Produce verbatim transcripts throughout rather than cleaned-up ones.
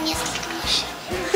несколько мужчин.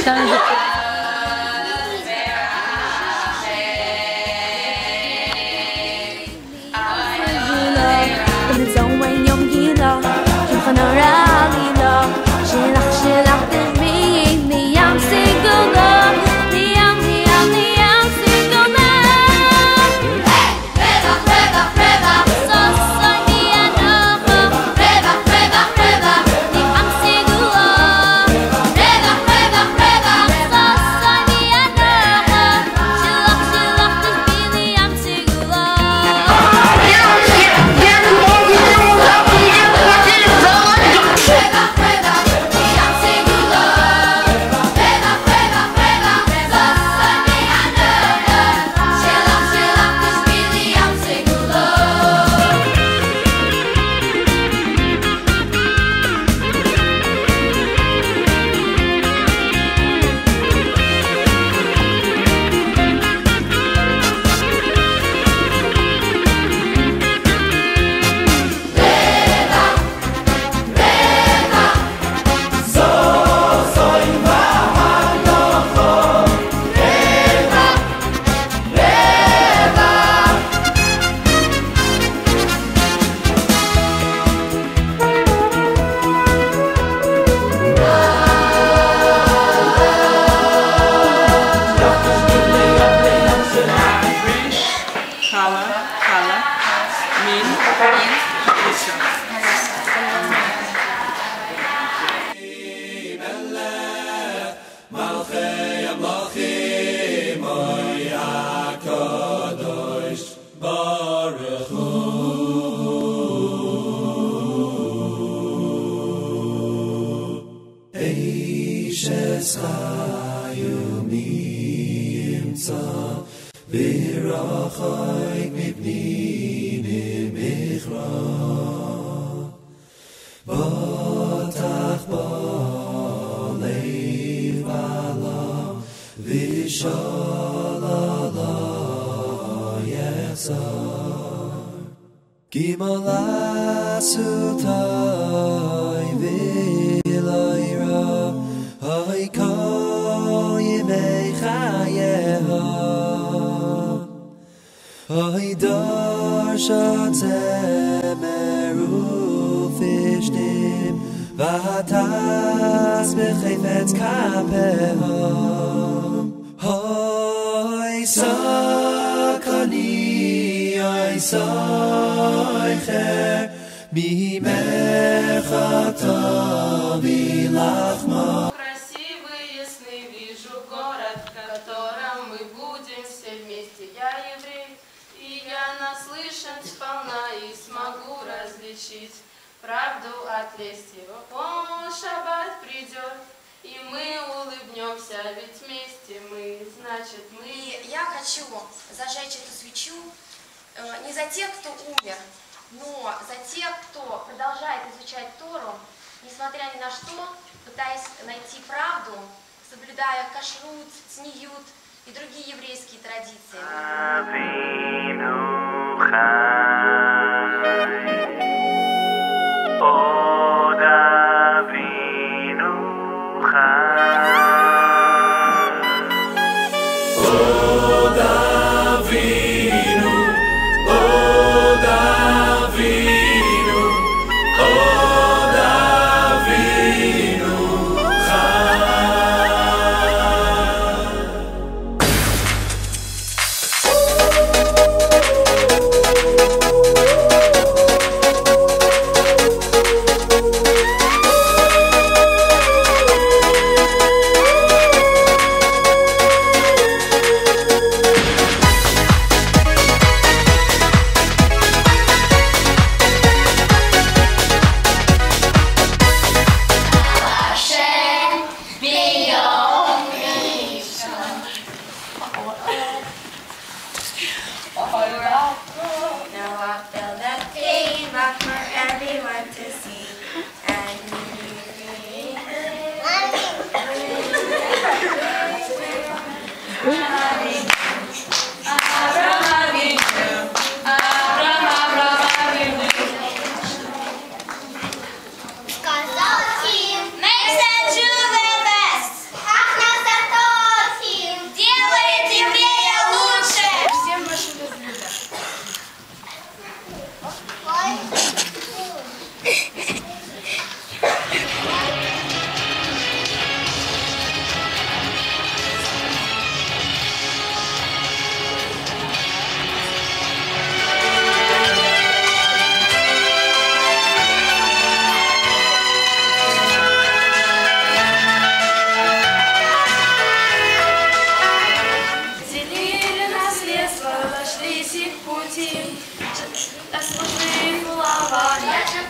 Красивый, ясный вижу город, в котором мы будем все вместе. Я еврей, и я наслышан сполна и смогу различить правду от лести. О, шаббат придет, и мы улыбнемся, ведь вместе мы, значит мы. И я хочу зажечь эту свечу э, не за тех, кто умер, но за тех, кто продолжает изучать Тору, несмотря ни на что, пытаясь найти правду, соблюдая кашрут, цниют и другие еврейские традиции.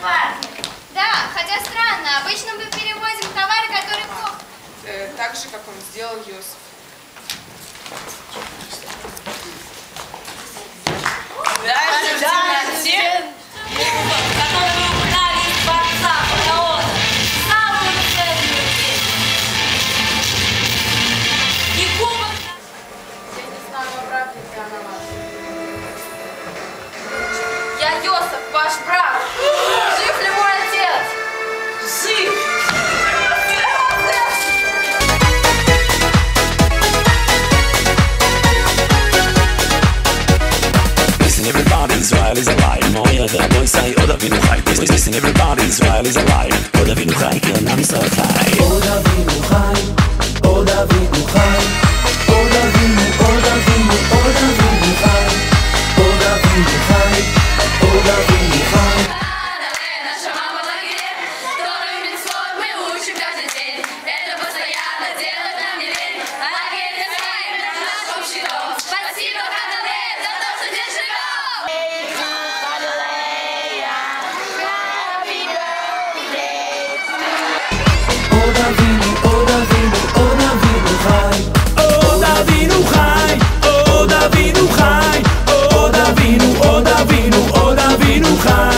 парке. Да, хотя странно, обычно мы перевозим товары, которые плохо. Э, так же, как он сделал Йосиф. Даже в темноте, которые украли из дворца фараона самую ценную вещь. И кубок. Я не знаю, правда ли она ваша. Я Йосиф, ваш брат. Жив ли мой отец? Жив! Listen everybody, Israel is alive. Moira והבוי סי, עוד אבינו חי. Listen everybody, Israel is alive. עוד אבינו חי, כן עם ישראל חי. עוד אבינו חי, עוד אבינו חי. עוד אבינו, עוד אבינו, עוד אבינו חי. עוד אבינו חי, עוד אבינו חי. Наша мама в лагере, которую митцвот мы учим каждый день. Это постоянно делает нам не лень. Лагерь не знаем, наш общий дом. Спасибо, Хананэ, за то, что здесь живем. עוד אבינו, עוד אבינו, עוד אבינו חי. עוד אבינו חי, עוד אבינו חי. עוד אבינו, עוד אבינו, עוד אבינו חי.